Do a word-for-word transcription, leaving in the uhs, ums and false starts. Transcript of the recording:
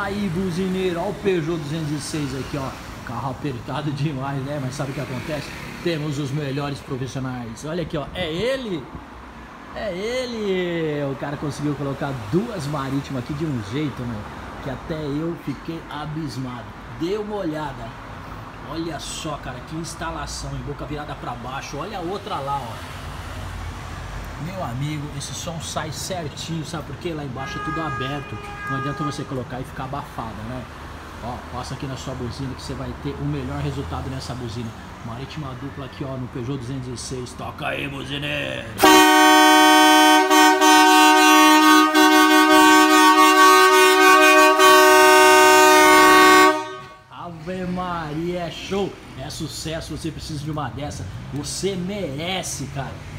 aí, buzineiro, ó o Peugeot duzentos e seis aqui, ó. Carro apertado demais, né? Mas sabe o que acontece? Temos os melhores profissionais. Olha aqui, ó, é ele. É ele. O cara conseguiu colocar duas marítimas aqui de um jeito, meu, que até eu fiquei abismado. Dê uma olhada. Olha só, cara, que instalação, em boca virada para baixo. Olha a outra lá, ó. Meu amigo, esse som sai certinho, sabe por quê? Lá embaixo é tudo aberto. Não adianta você colocar e ficar abafado, né? Ó, passa aqui na sua buzina que você vai ter o melhor resultado nessa buzina. Marítima dupla aqui, ó, no Peugeot duzentos e seis. Toca aí, buzineiro! Ave Maria, é show! É sucesso, você precisa de uma dessa. Você merece, cara!